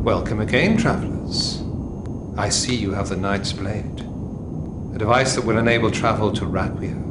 Welcome again, travelers. I see you have the Knight's Blade, a device that will enable travel to Raphael.